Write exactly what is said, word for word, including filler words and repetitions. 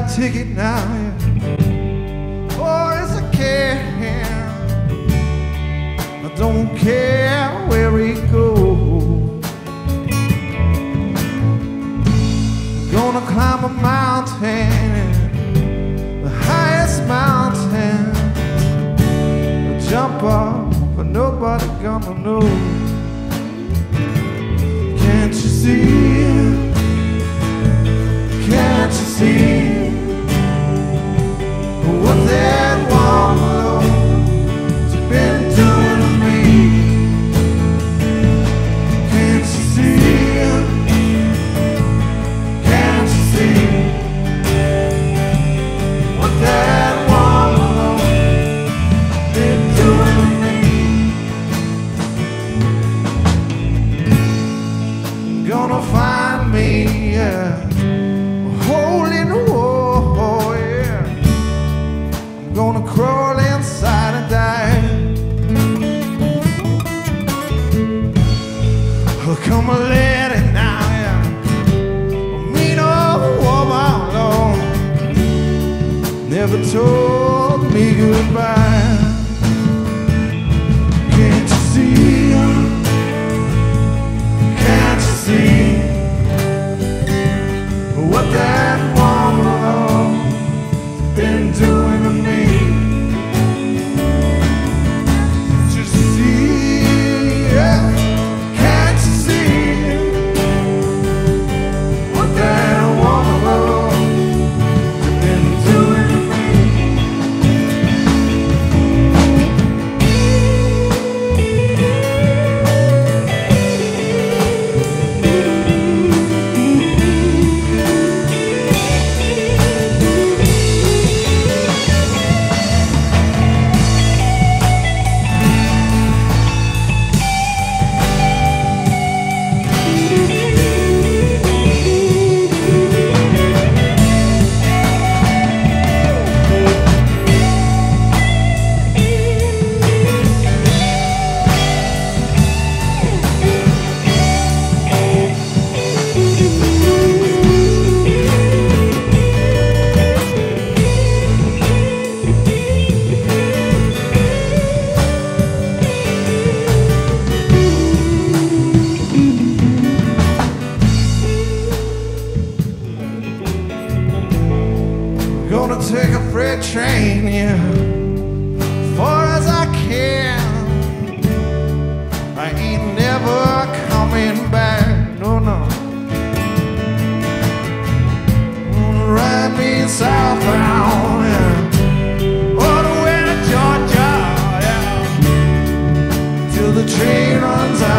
ticket now, yeah. Oh, yes, I can. I don't care where we go. Gonna climb a mountain, the highest mountain. Jump off, but nobody gonna know. Can't you see? Can't you see what that woman's been doing to me? Can't you see? Can't you see what that woman's been doing to me? Gonna find me, yeah, hole in the wall, yeah. I'm gonna crawl inside and die. Oh, come a lady now, yeah. Mean old woman alone never told me goodbye. Can't you see? Can't you see what that woman's been doing to me? Just see, yeah. Can't you see what that woman's been doing to me? Gonna take a freight train, yeah, far as I can. I ain't never coming back, no, no. Gonna ride me southbound, yeah, all the way to Georgia, yeah, till the train runs out.